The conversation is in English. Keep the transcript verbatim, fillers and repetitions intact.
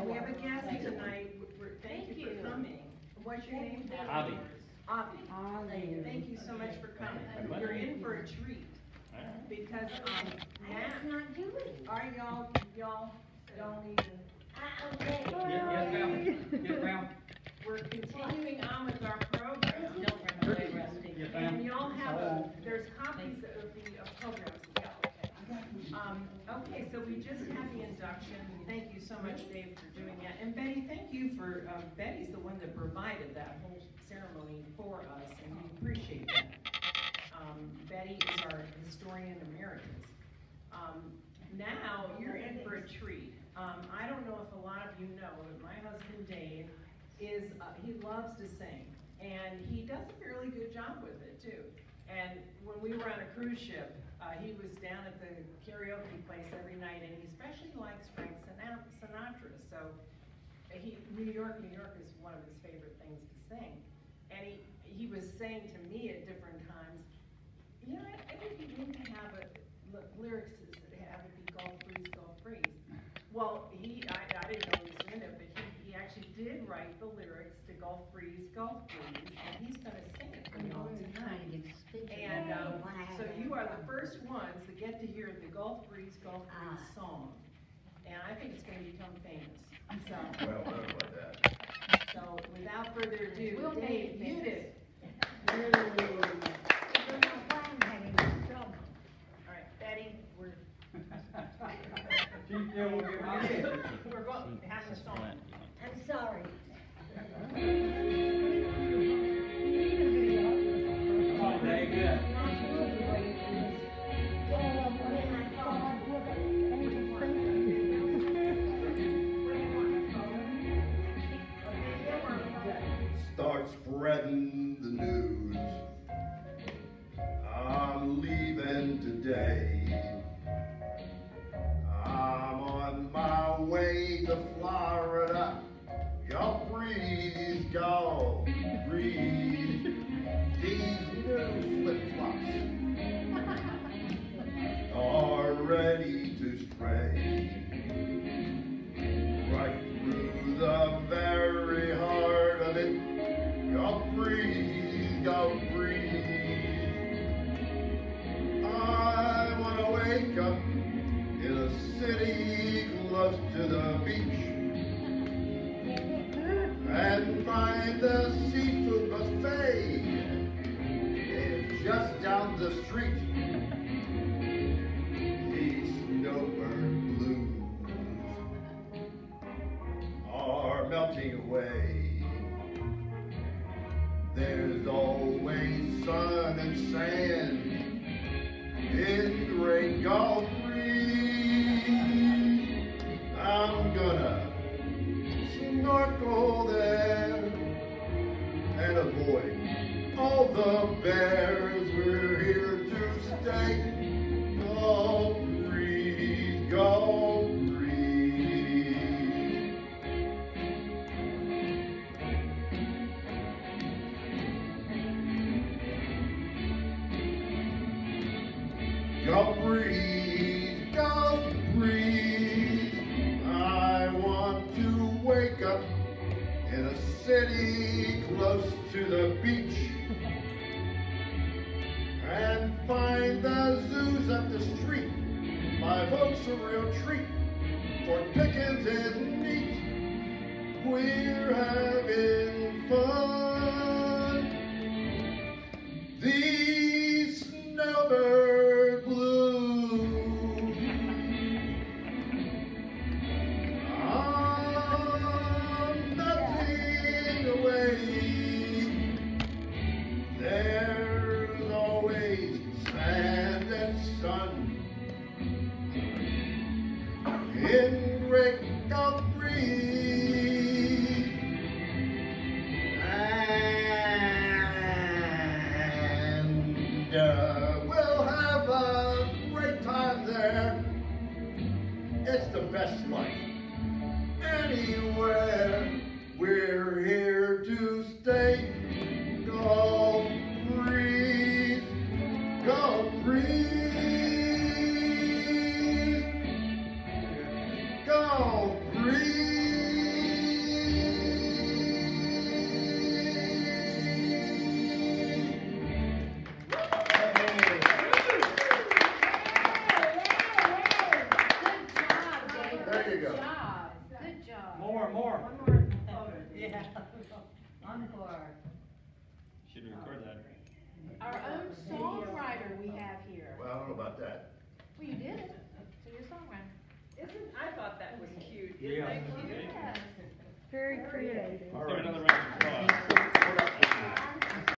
we have a guest tonight. We're, thank, thank you for coming. What's your name? Avi. Avi. Avi. Thank you so much for coming. You're in for a treat. Because um, now, are y'all, y'all don't even. Yes, ma'am. Yes, ma'am. We're continuing on with our program. And y'all have a, there's copies of the uh, programs. Yeah, okay. Um, okay, so we just had the induction. Thank you so much, Dave, for doing that. And Betty, thank you for, uh, Betty's the one that provided that whole ceremony for us, and we appreciate that. Um, Betty is our historian emeritus. Um, now, you're in for a treat. Um, I don't know if a lot of you know, but my husband, Dave, is, uh, he loves to sing. And he does a fairly good job with it, too. And when we were on a cruise ship, uh, he was down at the karaoke place every night, and he especially likes Frank Sinatra. So he, New York, New York is one of his favorite things to sing. And he, he was saying to me at different times, you know, I, I think you need to have a, look, lyrics that have it be Gulf Breeze, Gulf Breeze. Well, he, I, I didn't know he was in it, but he, he actually did write the lyrics to Gulf Breeze, Gulf Breeze, and he's going to sing it for y'all tonight. And um, so you are the first ones that get to hear the Gulf Breeze, Gulf Breeze song. And I think it's going to become famous. So, well, I don't know about that. So without further ado, We'll Dave, make it Udit. All right, Betty, we're we're going to have the song. I'm sorry. Oh, very good. Start spreading the news. I'm leaving today. I'm on my way to Florida. Y'all breathe, y'all breathe. These new flip-flops are ready to stray right through the very heart of it. Y'all breathe, y'all breathe. I want to wake up in a city close to the beach and find the seafood buffet is just down the street. These snowbird blues are melting away. There's always sun and sand in the great Gulf Breeze. I'm gonna snorkel there and avoid all the bears. We're here to stay. Gulf Breeze, Gulf Breeze. Gulf Breeze, Gulf Breeze. I want to wake up in a city close to the beach and find the zoos up the street. My folks a real treat for Dickens and neat. We're having fun. These snowbird blues are melting away. There's always sand and sun in Great Gulf Breeze. Encore. Should record that. Our own songwriter we have here. Well, I don't know about that. Well, you did it, so you're a songwriter. Isn't, I thought that was cute. Isn't Yeah. that cute? Yeah. Yes. Very creative. All Let's do right. another round.